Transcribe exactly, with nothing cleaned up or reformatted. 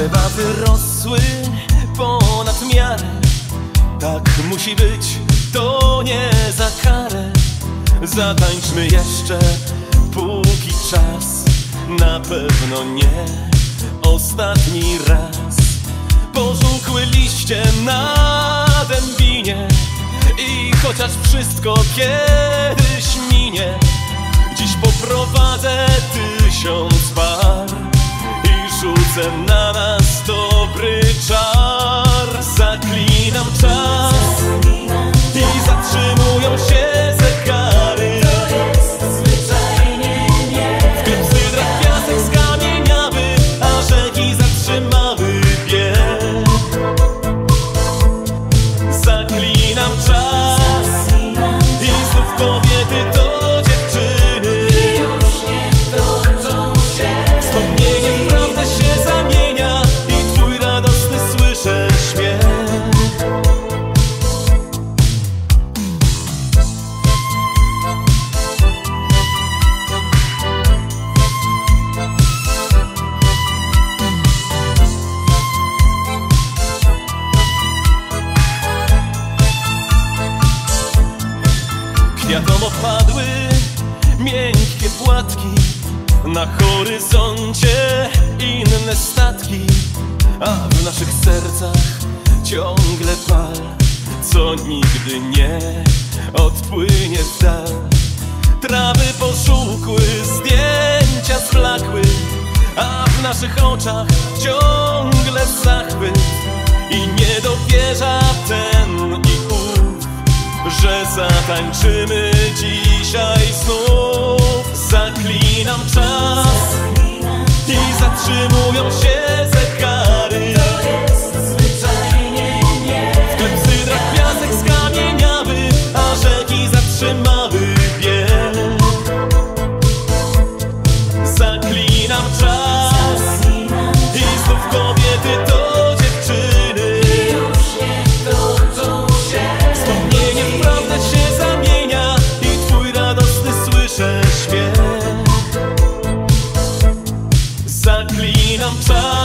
Drzewa wyrosły ponad miarę. Tak musi być, to nie za karę. Zatańczmy jeszcze, póki czas. Na pewno nie ostatni raz. Pożółkły liście na dębinie i chociaż wszystko kiedyś minie, dziś poprowadzę tysiąc par i rzucę na nas dobry czar. Zaklinam czas i zatrzymują się zegary. To jest zwyczajnie nie. W klepsydrach piasek skamieniały, a rzeki zatrzymały bieg. Zaklinam czas i znów kobiety to dziewczyny. I już nie wtrącą się. Wspomnieniem prawda się zamienia i twój radosny słyszę śmiech. Kwiatom opadły miękkie płatki, na horyzoncie inne statki, a w naszych sercach ciągle pal, co nigdy nie odpłynie w dal. Trawy pożółkły, zdjęcia zblakły, a w naszych oczach ciągle zachwyt. I nie dowierza ten i ów, że zatańczymy dzisiaj znów. Zaklinam czas i zatrzymują się zegary. To jest zwyczajnie nie. W klepsydrach piasek skamieniały, a rzeki zatrzymały bieg. Zaklinam czas i znów kobiety to dziewczyny. I już nie wtrącą się. Wspomnieniem prawda się zamienia i twój radosny słyszę śmiech. Zaklinam czas